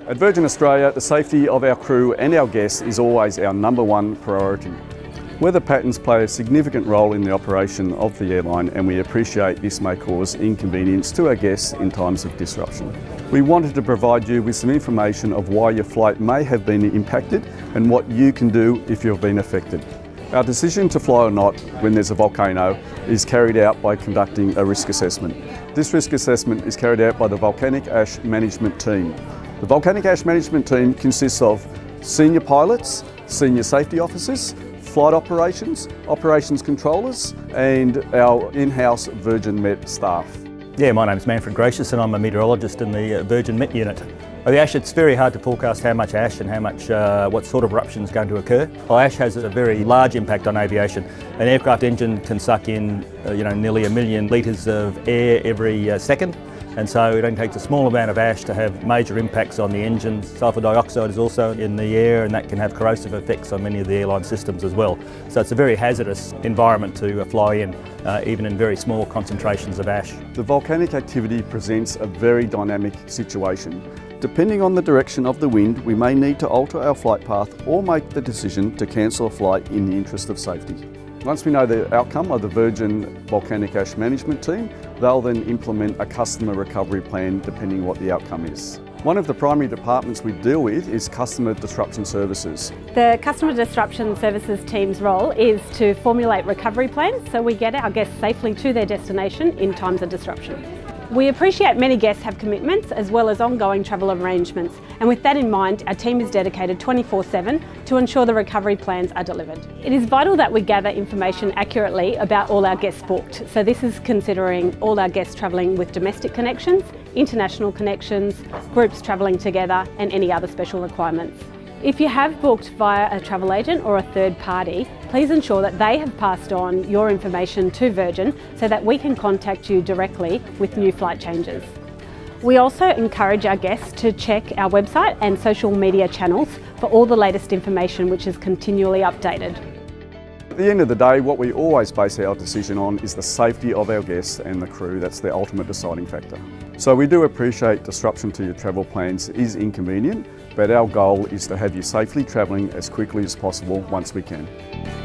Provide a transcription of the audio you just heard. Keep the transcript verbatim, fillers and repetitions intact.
At Virgin Australia, the safety of our crew and our guests is always our number one priority. Weather patterns play a significant role in the operation of the airline, and we appreciate this may cause inconvenience to our guests in times of disruption. We wanted to provide you with some information of why your flight may have been impacted and what you can do if you've been affected. Our decision to fly or not when there's a volcano is carried out by conducting a risk assessment. This risk assessment is carried out by the Volcanic Ash Management Team. The Volcanic Ash Management Team consists of senior pilots, senior safety officers, flight operations, operations controllers and our in-house Virgin Met staff. Yeah, my name's Manfred Gracious and I'm a meteorologist in the Virgin Met unit. Well, the ash, it's very hard to forecast how much ash and how much, uh, what sort of eruption is going to occur. Well, ash has a very large impact on aviation. An aircraft engine can suck in uh, you know, nearly a million litres of air every uh, second. And so it only takes a small amount of ash to have major impacts on the engine. Sulphur dioxide is also in the air and that can have corrosive effects on many of the airline systems as well. So it's a very hazardous environment to uh, fly in, uh, even in very small concentrations of ash. The volcanic activity presents a very dynamic situation. Depending on the direction of the wind, we may need to alter our flight path or make the decision to cancel a flight in the interest of safety. Once we know the outcome of the Virgin Volcanic Ash Management Team, they'll then implement a customer recovery plan depending what the outcome is. One of the primary departments we deal with is Customer Disruption Services. The Customer Disruption Services team's role is to formulate recovery plans so we get our guests safely to their destination in times of disruption. We appreciate many guests have commitments as well as ongoing travel arrangements, and with that in mind, our team is dedicated twenty-four seven to ensure the recovery plans are delivered. It is vital that we gather information accurately about all our guests booked, so this is considering all our guests travelling with domestic connections, international connections, groups travelling together and any other special requirements. If you have booked via a travel agent or a third party, please ensure that they have passed on your information to Virgin so that we can contact you directly with new flight changes. We also encourage our guests to check our website and social media channels for all the latest information which is continually updated. At the end of the day, what we always base our decision on is the safety of our guests and the crew. That's the ultimate deciding factor. So we do appreciate disruption to your travel plans is inconvenient, but our goal is to have you safely travelling as quickly as possible once we can.